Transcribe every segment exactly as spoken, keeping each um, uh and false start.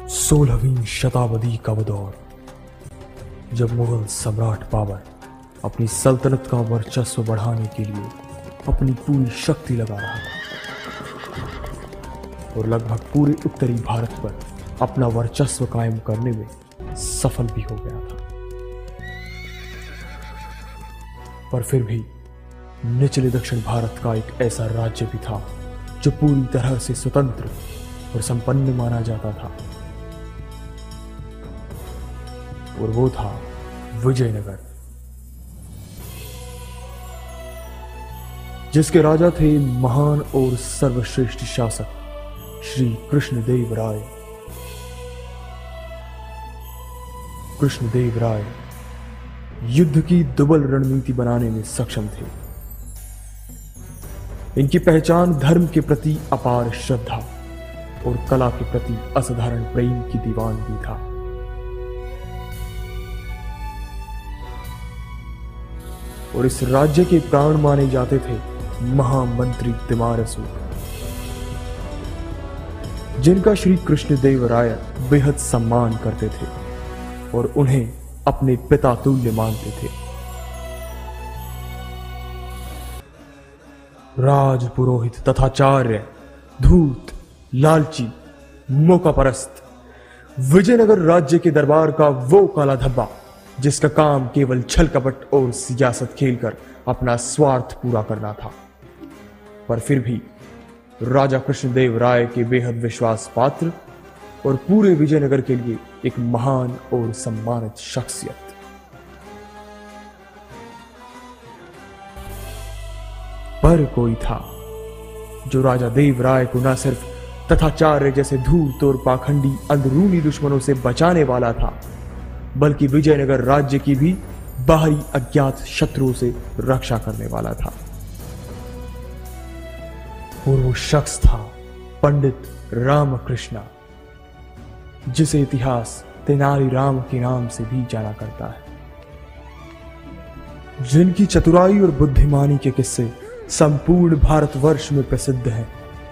सोलहवीं शताब्दी का वो दौर जब मुगल सम्राट बाबर अपनी सल्तनत का वर्चस्व बढ़ाने के लिए अपनी पूरी शक्ति लगा रहा था और लगभग पूरे उत्तरी भारत पर अपना वर्चस्व कायम करने में सफल भी हो गया था। पर फिर भी निचले दक्षिण भारत का एक ऐसा राज्य भी था जो पूरी तरह से स्वतंत्र और संपन्न माना जाता था, और वो था विजयनगर, जिसके राजा थे महान और सर्वश्रेष्ठ शासक श्री कृष्णदेव राय। कृष्णदेव राय युद्ध की दुबल रणनीति बनाने में सक्षम थे। इनकी पहचान धर्म के प्रति अपार श्रद्धा और कला के प्रति असाधारण प्रेम की दीवानगी था। और इस राज्य के प्राण माने जाते थे महामंत्री तिमारसु, जिनका श्री कृष्णदेव राय बेहद सम्मान करते थे और उन्हें अपने पिता तुल्य मानते थे। राज पुरोहित तथाचार्य, धूर्त, लालची, मौकापरस्त, विजयनगर राज्य के दरबार का वो काला धब्बा जिसका काम केवल छल कपट और सियासत खेलकर अपना स्वार्थ पूरा करना था। पर फिर भी राजा कृष्णदेव राय के बेहद विश्वास पात्र और पूरे विजयनगर के लिए एक महान और सम्मानित शख्सियत। पर कोई था जो राजा देव राय को न सिर्फ तथाचार्य जैसे धूर्त और पाखंडी अंदरूनी दुश्मनों से बचाने वाला था, बल्कि विजयनगर राज्य की भी बाहरी अज्ञात शत्रुओं से रक्षा करने वाला था। और वो शख्स था पंडित रामकृष्ण, जिसे इतिहास तेनाली राम के नाम से भी जाना करता है, जिनकी चतुराई और बुद्धिमानी के किस्से संपूर्ण भारतवर्ष में प्रसिद्ध हैं।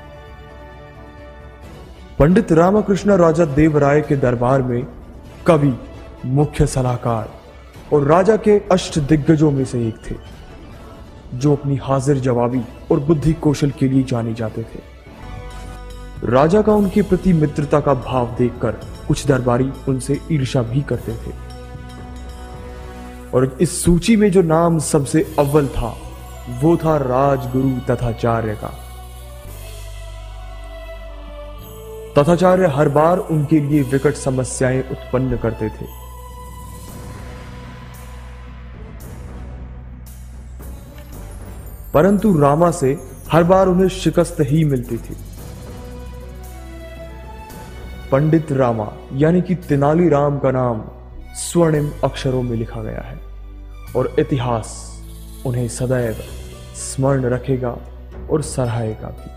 पंडित रामकृष्ण राजा देवराय के दरबार में कवि, मुख्य सलाहकार और राजा के अष्ट दिग्गजों में से एक थे, जो अपनी हाजिर जवाबी और बुद्धि कौशल के लिए जाने जाते थे। राजा का उनके प्रति मित्रता का भाव देखकर कुछ दरबारी उनसे ईर्ष्या भी करते थे। और इस सूची में जो नाम सबसे अव्वल था वो था राजगुरु तथाचार्य का। तथाचार्य हर बार उनके लिए विकट समस्याएं उत्पन्न करते थे। परंतु रामा से हर बार उन्हें शिकस्त ही मिलती थी। पंडित रामा यानी कि तेनाली राम का नाम स्वर्णिम अक्षरों में लिखा गया है और इतिहास उन्हें सदैव स्मरण रखेगा और सराहेगा भी।